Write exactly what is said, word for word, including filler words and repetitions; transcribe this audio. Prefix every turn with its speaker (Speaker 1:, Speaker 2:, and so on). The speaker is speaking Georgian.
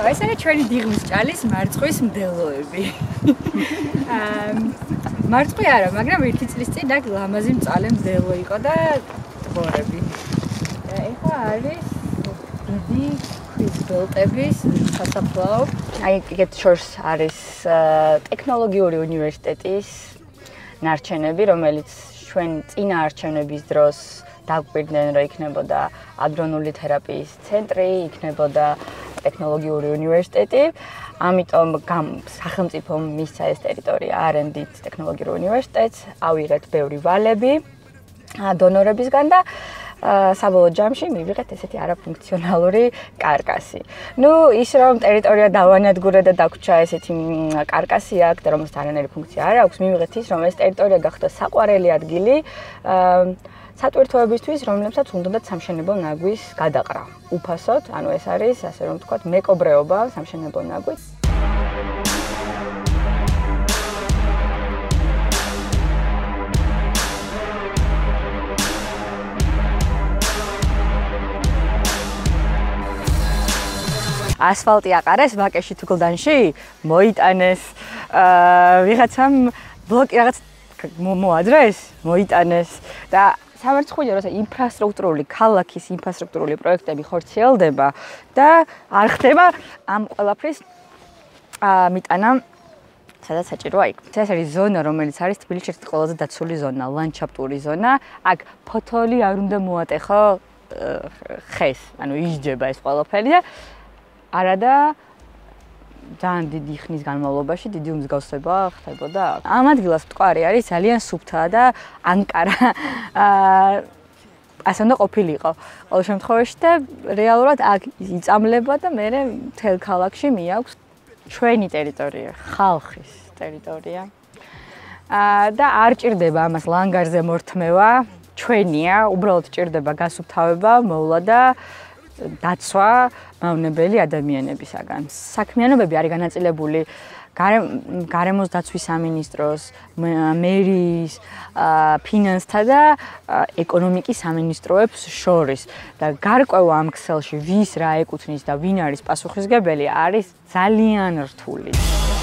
Speaker 1: ეს არის ჩვენი დიღმის ჭალის მარწყვის მდელოები. მარწყვი არა, მაგრამ ერთი წლის წინ აქ ლამაზი მწალე მდელო იყო და ტბორები. და ეხლა არის დიდი ქვის ბელტების სასაფლაო. აი ეგეთ შორს არის ტექნოლოგიური უნივერსიტეტის ნარჩენები, რომელიც ჩვენ წინა არჩევნების დროს დაგვირდნენ, რომ იქნებოდა ადრონული თერაპიის ცენტრი, იქნებოდა ტექნოლოგიური უნივერსიტეტი. ამიტომ სახელმწიფომ მისცა ეს ტერიტორია არ ენ დი ტექნოლოგიურ უნივერსიტეტს, ავიღეთ ბევრი ვალები დონორებისგან და საბოლოო ჯამში მივიღეთ ესეთი არაფუნქციონალური კარკასი. ნუ ის რომ ტერიტორია დავანადგურე და დაგვრჩა ესეთი კარკასი აქ და რომელსაც არანაირი ფუნქცია არ აქვს, მივიღეთ ის რომ ეს ტერიტორია გახდა საყვარელი ადგილი სატვირთოებისთვის, რომლებსაც უნდათ სამშენებლო ნაგვის გადაყრა. უფასოდ, ანუ ეს არის, ასე რომ ვთქვათ, მეკობრეობა სამშენებლო ნაგვით. ასფალტი აყარეს ვაკეში თუ გლდანში, მოიტანეს. ვიღაცამ ბლოკი რაღაც მოადრეს, მოიტანეს და სამარცხვინო როცა ინფრასტრუქტურული ქალაქის ინფრასტრუქტურული პროექტები ხორციელდება და არ ხდება ამ ყველაფრის მიტანა სადაც საჭიროა იქ. ეს არის ზონა, რომელიც არის თბილისში ერთ-ერთი ყველაზე დაცული ზონა, ლანდშაფტური ზონა. აქ ფოთოლი არ უნდა მოატეხო ხეს, ანუ ისჯება ეს ყველაფერი და არადა ძალიან დიდი ხნის განმავლობაში დიდი უმსგავსება ხდებოდა. ამ ადგილას მტკვარი არის ძალიან სუფთა და ანკარა. ასე უნდა ყოფილიყო. ყოველ შემთხვევაში და რეალურად აქ იწამლება და მე მთელ ქალაქში მიაქვს ჩვენი ტერიტორია, ხალხის ტერიტორია. და არ ჭირდება ამას ლანგარზე მორთმევა, ჩვენია, უბრალოდ ჭირდება გასუფთავება, მოვლა და დაცვა მავნებელი ადამიანებისაგან. საქმიანობები არის განაწილებული გარემოს დაცვის სამინისტროს, მერის, ფინანსთა და ეკონომიკის სამინისტროებს შორის. და გარკვევა ამ ქსელში ვის რა ეკუთვნის და ვინ არის პასუხისმგებელი არის ძალიან რთული.